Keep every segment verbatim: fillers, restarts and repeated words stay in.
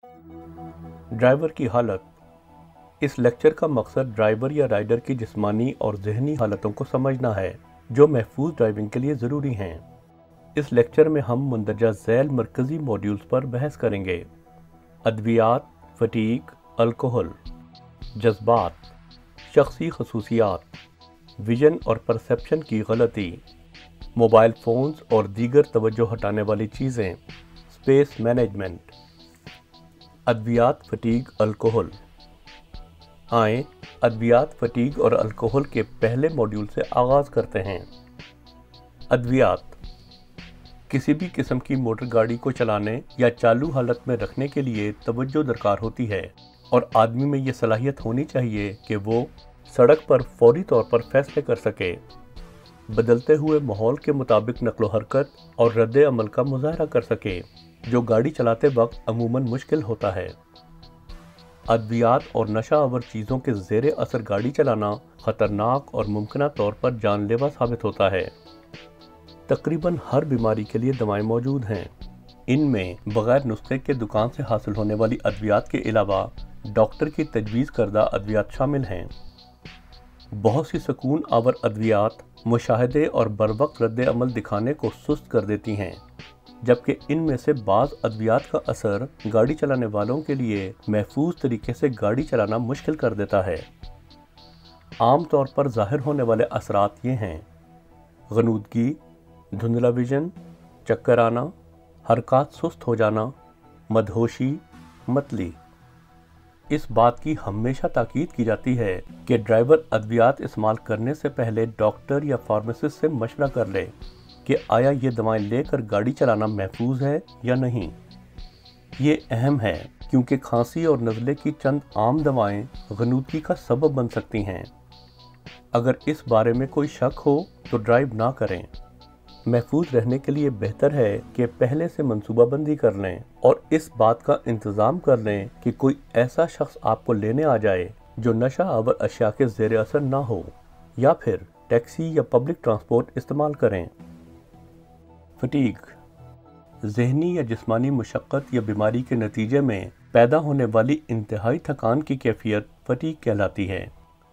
Driver की हालत। इस लेक्चर का मकसद ड्राइवर या राइडर की जिस्मानी और ज़हनी हालतों को समझना है जो महफूज ड्राइविंग के लिए ज़रूरी हैं। इस लेक्चर में हम मंदरजा झैल मरकज़ी मॉड्यूल्स पर बहस करेंगे। अद्वियात, फटीग, अल्कोहल, जज्बात, शख्सी खसूसियात, विजन और परसेप्शन की गलती, मोबाइल फ़ोन्स और दीगर तवज्जो हटाने वाली चीज़ें, स्पेस मैनेजमेंट। अद्वियात, फटीग, अल्कोहल। आएँ अद्वियात, फटीग और अल्कोहल के पहले मॉड्यूल से आगाज़ करते हैं। अद्वियात किसी भी किस्म की मोटर गाड़ी को चलाने या चालू हालत में रखने के लिए तवज्जो दरकार होती है और आदमी में ये सलाहियत होनी चाहिए कि वो सड़क पर फौरी तौर पर फैसले कर सके, बदलते हुए माहौल के मुताबिक नक्लो हरकत और रद्द अमल का मुजाहरा कर सके, जो गाड़ी चलाते वक्त अमूमन मुश्किल होता है। अद्वियात और नशा आवर चीज़ों के ज़ेरे असर गाड़ी चलाना ख़तरनाक और मुमकिन तौर पर जानलेवा साबित होता है। तकरीबन हर बीमारी के लिए दवाएं मौजूद हैं। इनमें बग़ैर नुस्खे के दुकान से हासिल होने वाली अद्वियात के अलावा डॉक्टर की तजवीज़ करदा अद्वियात शामिल हैं। बहुत सी सुकून आवर अद्वियात मुशाहदे और बरवक्त रद्द अमल दिखाने को सुस्त कर देती हैं, जबकि इनमें से बाज़ अद्वियात का असर गाड़ी चलाने वालों के लिए महफूज तरीके से गाड़ी चलाना मुश्किल कर देता है। आम तौर पर ज़ाहिर होने वाले असरात ये हैं: गनूदगी, धुंधला विजन, चक्कर आना, हरकत सुस्त हो जाना, मदहोशी, मतली। इस बात की हमेशा ताकीद की जाती है कि ड्राइवर अद्वियात इस्तेमाल करने से पहले डॉक्टर या फार्मासिस्ट से मशवरा कर ले कि आया ये दवाएं लेकर गाड़ी चलाना महफूज है या नहीं। ये अहम है क्योंकि खांसी और नज़ले की चंद आम दवाएं गनूदगी का सबब बन सकती हैं। अगर इस बारे में कोई शक हो तो ड्राइव ना करें। महफूज रहने के लिए बेहतर है कि पहले से मंसूबाबंदी कर लें और इस बात का इंतज़ाम कर लें कि कोई ऐसा शख्स आपको लेने आ जाए जो नशा आवर अशिया के ज़ेर असर ना हो, या फिर टैक्सी या पब्लिक ट्रांसपोर्ट इस्तेमाल करें। फटीग ज़हनी या जिस्मानी मुशक्क़त या बीमारी के नतीजे में पैदा होने वाली इंतहाई थकान की कैफियत फटीग कहलाती है।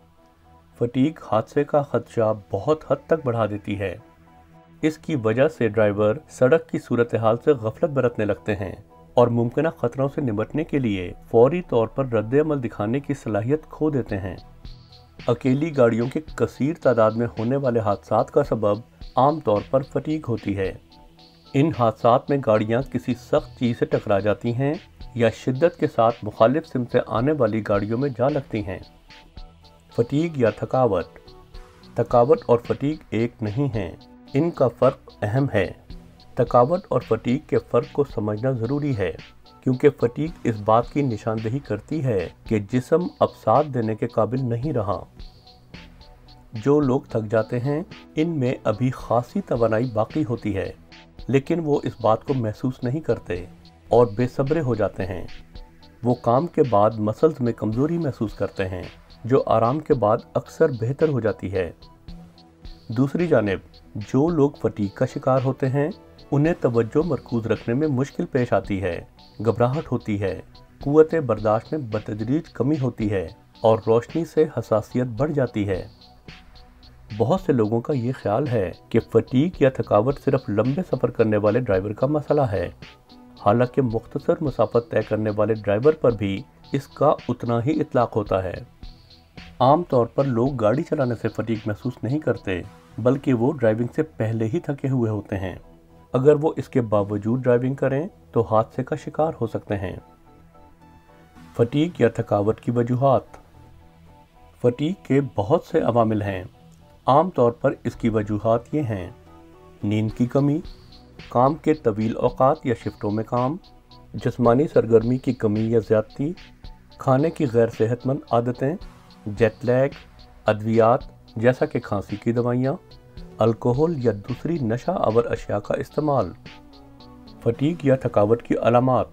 फटीग हादसे का खदशा बहुत हद तक बढ़ा देती है। इसकी वजह से ड्राइवर सड़क की सूरत हाल से गफलत बरतने लगते हैं और मुमकिन ख़तरों से निपटने के लिए फौरी तौर पर रद्द अमल दिखाने की सलाहियत खो देते हैं। अकेली गाड़ियों की कसीर तादाद में होने वाले हादसात का सबब आम तौर पर फटीग होती है। इन हादसात में गाड़ियां किसी सख्त चीज़ से टकरा जाती हैं या शिद्दत के साथ मुखालिफ सिमत से आने वाली गाड़ियों में जा लगती हैं। फटीग या थकावट। थकावट और फटीग एक नहीं हैं, इनका फ़र्क अहम है। थकावट और फटीग के फ़र्क को समझना ज़रूरी है क्योंकि फटीग इस बात की निशानदेही करती है कि जिस्म अब साथ देने के काबिल नहीं रहा। जो लोग थक जाते हैं इनमें अभी खासी तवानाई बाकी होती है, लेकिन वो इस बात को महसूस नहीं करते और बेसब्रे हो जाते हैं। वो काम के बाद मसल्स में कमज़ोरी महसूस करते हैं जो आराम के बाद अक्सर बेहतर हो जाती है। दूसरी जानिब जो लोग फटीग का शिकार होते हैं उन्हें तवज्जो मरकूज रखने में मुश्किल पेश आती है, घबराहट होती है, कुव्वत बर्दाश्त में बतदरीज कमी होती है और रोशनी से हसासियत बढ़ जाती है। बहुत से लोगों का ये ख्याल है कि फटीग या थकावट सिर्फ लंबे सफ़र करने वाले ड्राइवर का मसला है, हालांकि मुख्तसर मुसाफत तय करने वाले ड्राइवर पर भी इसका उतना ही इतलाक होता है। आम तौर पर लोग गाड़ी चलाने से फटीग महसूस नहीं करते, बल्कि वो ड्राइविंग से पहले ही थके हुए होते हैं। अगर वो इसके बावजूद ड्राइविंग करें तो हादसे का शिकार हो सकते हैं। फटीग या थकावट की वजूहात। फटीग के बहुत से अवामिल हैं। आम तौर पर इसकी वजूहात ये हैं: नींद की कमी, काम के तवील औकात या शिफ्टों में काम, जिस्मानी सरगर्मी की कमी या ज़्यादती, खाने की गैर सेहतमंद आदतें, जेट लैग, अद्वियात जैसा कि खांसी की दवाइयाँ, अल्कोहल या दूसरी नशा आवर अशिया का इस्तेमाल। फटीग या थकावट की अलामात।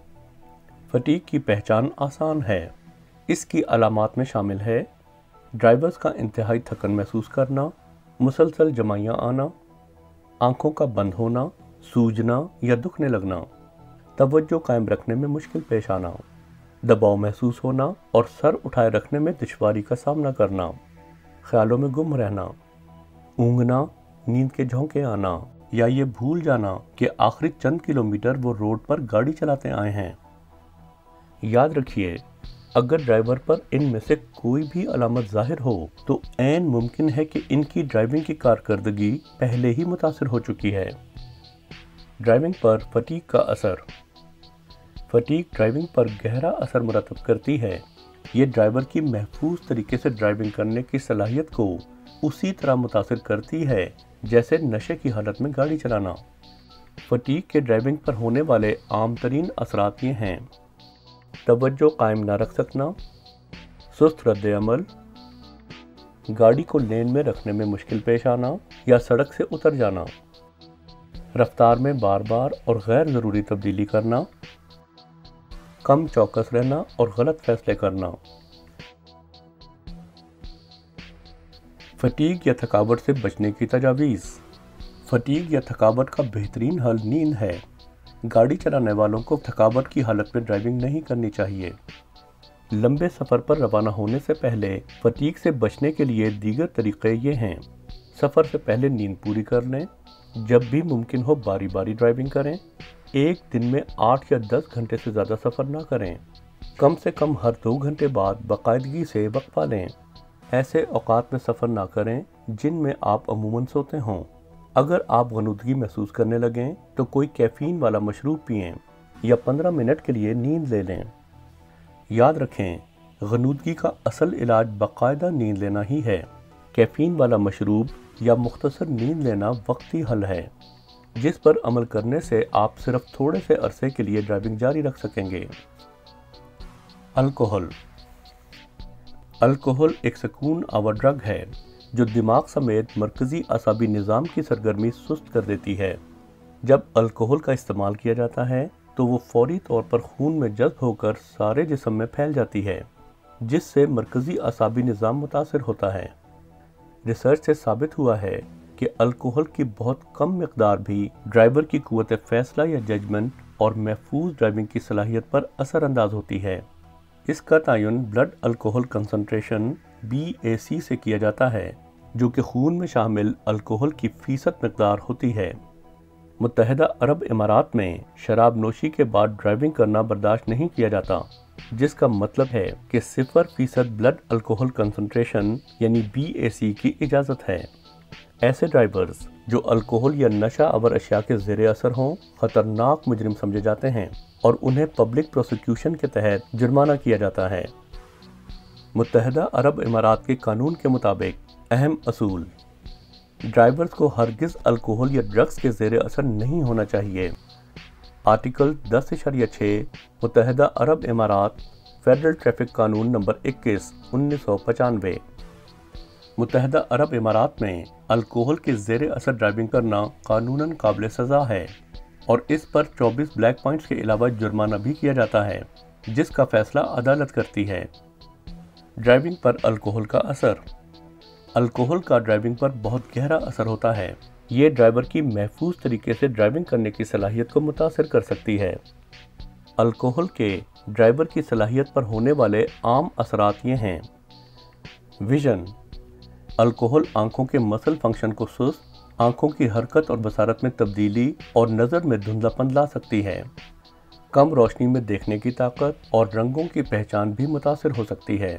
फटीग की पहचान आसान है। इसकी अलामात में शामिल है ड्राइवर्स का इंतहाई थकन महसूस करना, मुसलसल जमाइयाँ आना, आंखों का बंद होना, सूजना या दुखने लगना, तवज्जो कायम रखने में मुश्किल पेश आना, दबाव महसूस होना और सर उठाए रखने में दुश्वारी का सामना करना, ख्यालों में गुम रहना, ऊँघना, नींद के झोंके आना या ये भूल जाना कि आखिरी चंद किलोमीटर वो रोड पर गाड़ी चलाते आए हैं। याद रखिए, अगर ड्राइवर पर इनमें से कोई भी अलामत जाहिर हो तो ऐन मुमकिन है कि इनकी ड्राइविंग की कारकर्दगी पहले ही मुतासिर हो चुकी है। ड्राइविंग पर फटीग का असर। फटीग ड्राइविंग पर गहरा असर मुरतब करती है। ये ड्राइवर की महफूज तरीके से ड्राइविंग करने की सलाहियत को उसी तरह मुतासिर करती है जैसे नशे की हालत में गाड़ी चलाना। फटीग के ड्राइविंग पर होने वाले आम तरीन असरात ये हैं: तवज्जो कायम ना रख सकना, सुस्त रद्द अमल, गाड़ी को लेन में रखने में मुश्किल पेश आना या सड़क से उतर जाना, रफ्तार में बार बार और गैर ज़रूरी तब्दीली करना, कम चौकस रहना और गलत फैसले करना। फटीग या थकावट से बचने की तजावीज़। फटीग या थकावट का बेहतरीन हल नींद है। गाड़ी चलाने वालों को थकावट की हालत में ड्राइविंग नहीं करनी चाहिए। लंबे सफ़र पर रवाना होने से पहले फटीग से बचने के लिए दीगर तरीक़े ये हैं: सफ़र से पहले नींद पूरी कर लें, जब भी मुमकिन हो बारी बारी ड्राइविंग करें, एक दिन में आठ या दस घंटे से ज़्यादा सफ़र ना करें, कम से कम हर दो घंटे बाद बाकायदगी से वक्फा लें। ऐसे औकात में सफ़र ना करें जिनमें आप अमूमन सोते हों। अगर आप गनुदगी महसूस करने लगें तो कोई कैफ़ीन वाला मशरूब पिएं या पंद्रह मिनट के लिए नींद ले लें। याद रखें, गनुदगी का असल इलाज बाकायदा नींद लेना ही है। कैफ़ीन वाला मशरूब या मुख्तसर नींद लेना वक्ती हल है, जिस पर अमल करने से आप सिर्फ थोड़े से अरसे के लिए ड्राइविंग जारी रख सकेंगे। अल्कोहल। अल्कोहल एक सुकून आवर ड्रग है जो दिमाग समेत मरकज़ी असाबी निज़ाम की सरगर्मी सुस्त कर देती है। जब अल्कोहल का इस्तेमाल किया जाता है तो वो फौरी तौर पर खून में जज़्ब होकर सारे जिस्म में फैल जाती है, जिससे मरकज़ी असाबी निज़ाम मुतासिर होता है। रिसर्च से साबित हुआ है कि अल्कोहल की बहुत कम मिकदार भी ड्राइवर की कुव्वत फ़ैसला या जजमेंट और महफूज ड्राइविंग की सलाहियत पर असर अंदाज होती है। इसका तयन blood alcohol concentration B A C से किया जाता है, जो कि खून में शामिल अल्कोहल की फीसद मिकदार होती है। मुत्तहिदा अरब इमारात में शराब नोशी के बाद ड्राइविंग करना बर्दाश्त नहीं किया जाता, जिसका मतलब है कि सिफर फीसद ब्लड अल्कोहल कंसंट्रेशन यानी बी ए सी की इजाज़त है। ऐसे ड्राइवर्स जो अल्कोहल या नशा आवर अशिया के ज़ेरे असर हों ख़तरनाक मुजरिम समझे जाते हैं और उन्हें पब्लिक प्रोसिक्यूशन के तहत जुर्माना किया जाता है। मुत्तहिदा अरब इमारात के कानून के मुताबिक अहम असूल: ड्राइवर्स को हरगिज़ अल्कोहल या ड्रग्स के ज़ेरे असर नहीं होना चाहिए। आर्टिकल दस इशारिया छः मुत्तहिदा अरब इमारात फेडरल ट्रैफिक कानून नंबर इक्कीस उन्नीस सौ पचानवे। मुत्तहिदा अरब इमारात में अल्कोहल के ज़ेरे असर ड्राइविंग करना कानूनन काबिल सज़ा है और इस पर चौबीस ब्लैक पॉइंट्स के अलावा जुर्माना भी किया जाता है, जिसका फैसला अदालत करती है। ड्राइविंग पर अल्कोहल का असर। अल्कोहल का ड्राइविंग पर बहुत गहरा असर होता है। ये ड्राइवर की महफूज तरीके से ड्राइविंग करने की सलाहियत को मुतासिर कर सकती है। अल्कोहल के ड्राइवर की सलाहियत पर होने वाले आम असरात ये हैं: विजन। अल्कोहल आंखों के मसल फंक्शन को सुस्त, आंखों की हरकत और बसारत में तब्दीली और नज़र में धुंधलापन ला सकती है। कम रोशनी में देखने की ताकत और रंगों की पहचान भी मुतासिर हो सकती है।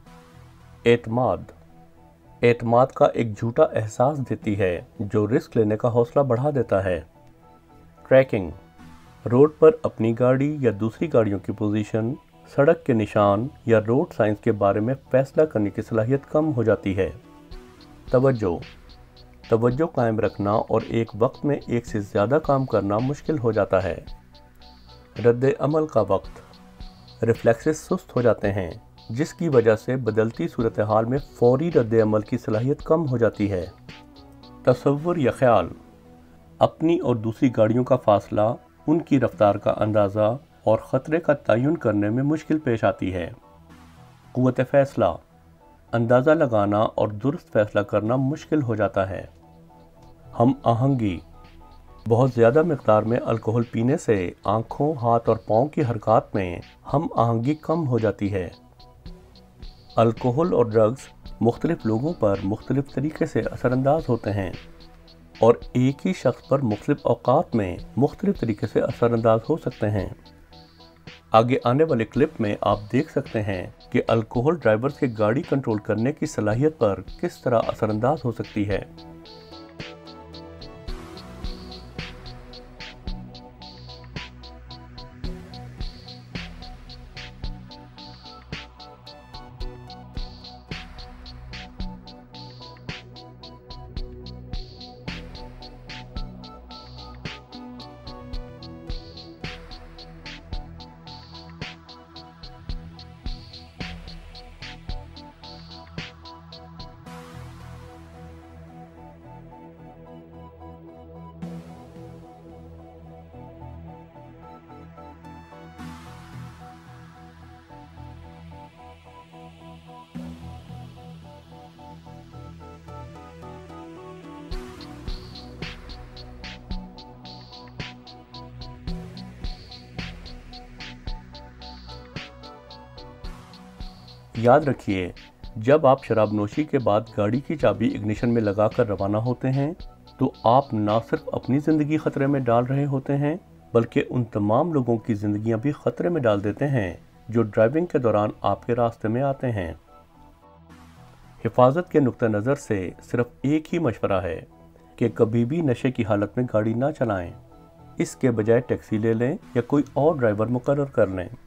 एतमाद। एतमाद का एक झूठा एहसास देती है जो रिस्क लेने का हौसला बढ़ा देता है। ट्रैकिंग। रोड पर अपनी गाड़ी या दूसरी गाड़ियों की पोजीशन, सड़क के निशान या रोड साइंस के बारे में फैसला करने की सलाहियत कम हो जाती है। तवज्जो। तवज्जो कायम रखना और एक वक्त में एक से ज़्यादा काम करना मुश्किल हो जाता है। रद्द अमल का वक्त। रिफ्लेक्सेस सुस्त हो जाते हैं, जिसकी वजह से बदलती सूरत हाल में फौरी रद्द अमल की सलाहियत कम हो जाती है। तसव्वुर या ख्याल। अपनी और दूसरी गाड़ियों का फासला, उनकी रफ्तार का अंदाज़ा और ख़तरे का तयन करने में मुश्किल पेश आती है। कुव्वत फ़ैसला। अंदाज़ा लगाना और दुरुस्त फ़ैसला करना मुश्किल हो जाता है। हम आहंगी। बहुत ज़्यादा मकदार में अल्कोहल पीने से आँखों, हाथ और पाँव की हरकत में हम आहंगी कम हो जाती है। अल्कोहल और ड्रग्स मुख्तलिफ लोगों पर मुख्तलिफ तरीके से असरअंदाज होते हैं और एक ही शख्स पर मुख्तलिफ औकात में मुख्तलिफ तरीके से असरअंदाज हो सकते हैं। आगे आने वाले क्लिप में आप देख सकते हैं कि अल्कोहल ड्राइवर्स के गाड़ी कंट्रोल करने की सलाहियत पर किस तरह असरअंदाज हो सकती है। याद रखिए, जब आप शराब नोशी के बाद गाड़ी की चाबी इग्निशन में लगाकर रवाना होते हैं तो आप न सिर्फ अपनी ज़िंदगी खतरे में डाल रहे होते हैं बल्कि उन तमाम लोगों की ज़िंदगियां भी खतरे में डाल देते हैं जो ड्राइविंग के दौरान आपके रास्ते में आते हैं। हिफाजत के नुक्ता नज़र से सिर्फ एक ही मशवरा है कि कभी भी नशे की हालत में गाड़ी ना चलाएं। इसके बजाय टैक्सी ले लें या कोई और ड्राइवर मुकर्रर कर लें।